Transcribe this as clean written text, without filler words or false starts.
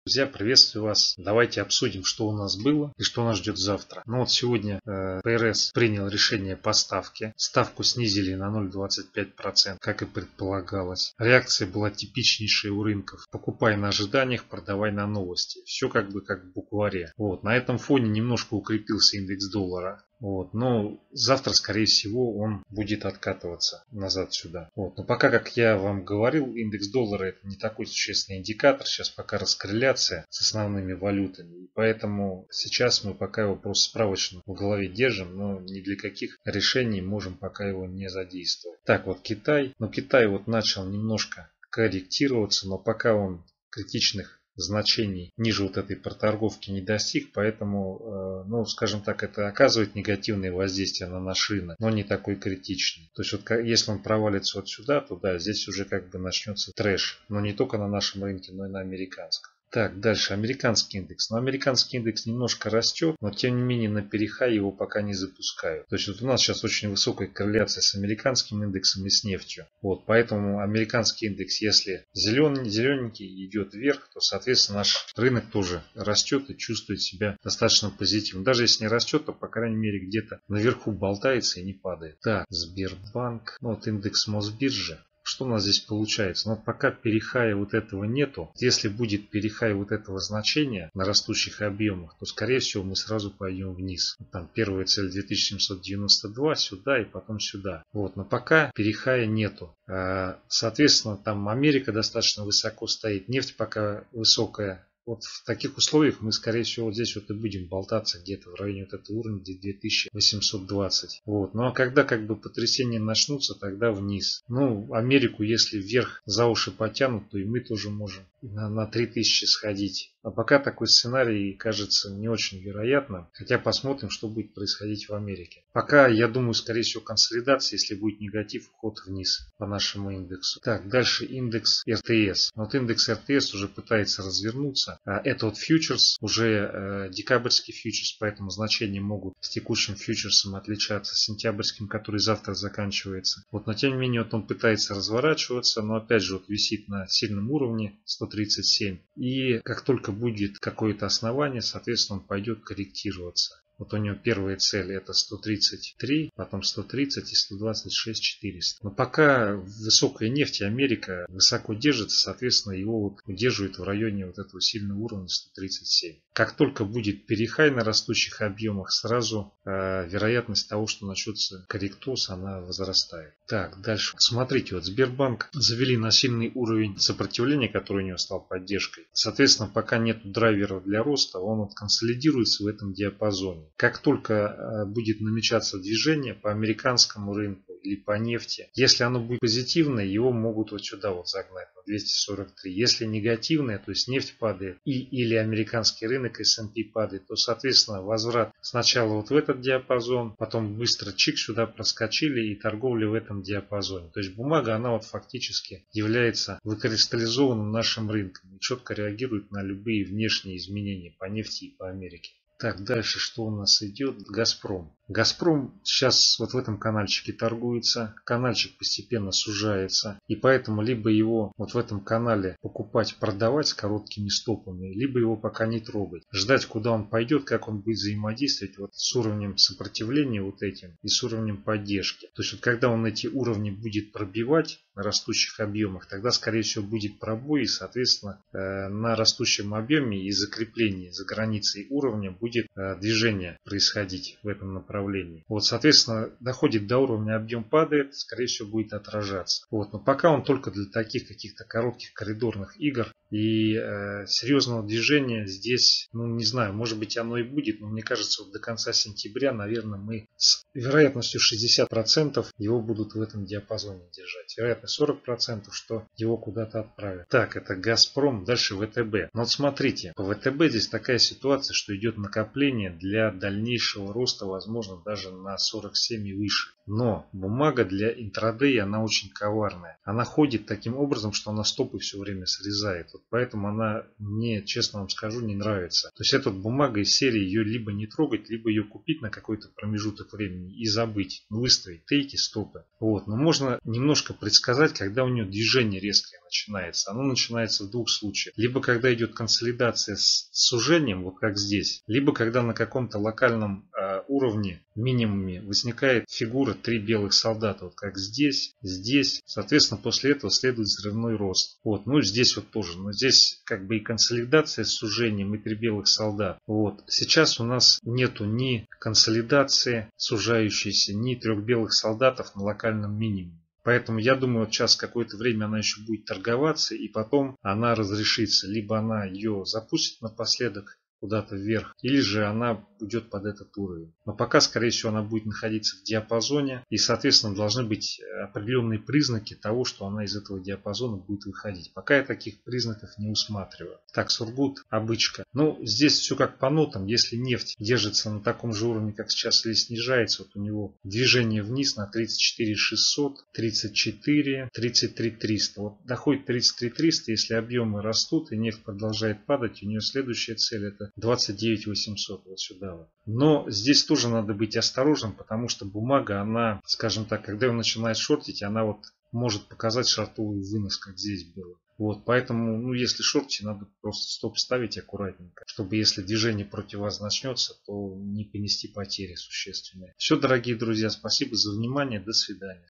Друзья, приветствую вас. Давайте обсудим, что у нас было и что нас ждет завтра. Ну вот сегодня ФРС принял решение по ставке. Ставку снизили на 0,25%, как и предполагалось. Реакция была типичнейшая у рынков. Покупай на ожиданиях, продавай на новости. Все как в букваре. Вот. На этом фоне немножко укрепился индекс доллара. Вот, но завтра, скорее всего, он будет откатываться назад сюда. Вот, но пока, как я вам говорил, индекс доллара это не такой существенный индикатор. Сейчас пока раскорреляция с основными валютами. И поэтому сейчас мы пока его просто справочно в голове держим, но ни для каких решений можем пока его не задействовать. Так, вот Китай. Но Китай вот начал немножко корректироваться, но пока он критичных значений ниже вот этой проторговки не достиг, поэтому, ну, скажем так, это оказывает негативное воздействие на наш рынок, но не такой критичный. То есть, вот если он провалится вот сюда, то да, здесь уже как бы начнется трэш, но не только на нашем рынке, но и на американском. Так, дальше американский индекс. Но американский индекс немножко растет, но тем не менее на перехай его пока не запускают. То есть вот у нас сейчас очень высокая корреляция с американским индексом и с нефтью. Вот, поэтому американский индекс, если зелененький идет вверх, то соответственно наш рынок тоже растет и чувствует себя достаточно позитивно. Даже если не растет, то по крайней мере где-то наверху болтается и не падает. Так, Сбербанк, ну вот индекс Мосбиржи. Что у нас здесь получается? Но пока перехая вот этого нету. Если будет перехай вот этого значения на растущих объемах, то скорее всего мы сразу пойдем вниз. Там первая цель 2792 сюда и потом сюда. Вот, но пока перехая нету. Соответственно, там Америка достаточно высоко стоит. Нефть пока высокая. Вот в таких условиях мы, скорее всего, вот здесь вот и будем болтаться где-то в районе вот этого уровня 2820. Вот. Ну а когда как бы потрясения начнутся, тогда вниз. Ну, Америку, если вверх за уши потянут, то и мы тоже можем на 3000 сходить. А пока такой сценарий кажется не очень вероятным. Хотя посмотрим, что будет происходить в Америке. Пока, я думаю, скорее всего, консолидация, если будет негатив, уход вниз по нашему индексу. Так, дальше индекс РТС. Вот индекс РТС уже пытается развернуться. Это вот фьючерс, уже декабрьский фьючерс, поэтому значения могут с текущим фьючерсом отличаться, с сентябрьским, который завтра заканчивается. Вот, но тем не менее, вот он пытается разворачиваться, но опять же вот висит на сильном уровне 137. И как только будет какое-то основание, соответственно, он пойдет корректироваться. Вот у него первая цель это 133, потом 130 и 126 400. Но пока высокая нефть и Америка высоко держится, соответственно, его вот удерживает в районе вот этого сильного уровня 137. Как только будет перехай на растущих объемах, сразу вероятность того, что начнется корректоз, она возрастает. Так, дальше. Смотрите, вот Сбербанк завели на сильный уровень сопротивления, который у него стал поддержкой. Соответственно, пока нет драйверов для роста, он вот консолидируется в этом диапазоне. Как только будет намечаться движение по американскому рынку или по нефти, если оно будет позитивное, его могут вот сюда вот загнать на 243. Если негативное, то есть нефть падает или американский рынок S&P падает, то соответственно возврат сначала вот в этот диапазон, потом быстро чик сюда проскочили и торговля в этом диапазоне. То есть бумага она вот фактически является выкристаллизованным нашим рынком и четко реагирует на любые внешние изменения по нефти и по Америке. Так, дальше что у нас идет? Газпром. Газпром сейчас вот в этом канальчике торгуется. Канальчик постепенно сужается. И поэтому либо его вот в этом канале покупать, продавать с короткими стопами, либо его пока не трогать. Ждать, куда он пойдет, как он будет взаимодействовать вот с уровнем сопротивления вот этим и с уровнем поддержки. То есть вот когда он эти уровни будет пробивать на растущих объемах, тогда скорее всего будет пробой и соответственно на растущем объеме и закреплении за границей уровня будет движение происходить в этом направлении. Вот, соответственно, доходит до уровня, объем падает, скорее всего будет отражаться. Вот, но пока он только для таких каких-то коротких коридорных игр и серьезного движения здесь, ну не знаю, может быть оно и будет, но мне кажется, вот до конца сентября, наверное, мы с вероятностью 60% его будут в этом диапазоне держать. Вероятность 40%, что его куда-то отправят. Так, это Газпром, дальше ВТБ. Но вот смотрите, по ВТБ здесь такая ситуация, что идет накопление для дальнейшего роста, возможно, даже на 47 и выше. Но бумага для интрадей, она очень коварная. Она ходит таким образом, что она стопы все время срезает. Вот поэтому она мне, честно вам скажу, не нравится. То есть эта вот бумага из серии, ее либо не трогать, либо ее купить на какой-то промежуток времени и забыть. Выставить тейки, стопы. Вот. Но можно немножко предсказать, когда у нее движение резкое начинается. Оно начинается в двух случаях. Либо когда идет консолидация с сужением, вот как здесь. Либо когда на каком-то локальном уровне, минимуме, возникает фигура 3 белых солдата, вот как здесь, здесь. Соответственно, после этого следует взрывной рост. Вот, ну здесь вот тоже. Но здесь как бы и консолидация с сужением, и 3 белых солдат. Вот. Сейчас у нас нету ни консолидации сужающейся, ни 3 белых солдатов на локальном минимуме. Поэтому я думаю, вот сейчас какое-то время она еще будет торговаться, и потом она разрешится. Либо она ее запустит напоследок куда-то вверх, или же она уйдет под этот уровень. Но пока, скорее всего, она будет находиться в диапазоне, и, соответственно, должны быть определенные признаки того, что она из этого диапазона будет выходить. Пока я таких признаков не усматриваю. Так, Сургут, обычка. Ну, здесь все как по нотам. Если нефть держится на таком же уровне, как сейчас, или снижается, вот у него движение вниз на 34 600, 34, 33 300. Вот доходит 33 300, если объемы растут и нефть продолжает падать, у нее следующая цель это 29 800, вот сюда вот. Но здесь тоже надо быть осторожным, потому что бумага, она, скажем так, когда ее начинает шортить, она вот может показать шортовый вынос, как здесь было. Вот, поэтому, ну, если шортите, надо просто стоп ставить аккуратненько, чтобы если движение против вас начнется, то не понести потери существенные. Все, дорогие друзья, спасибо за внимание, до свидания.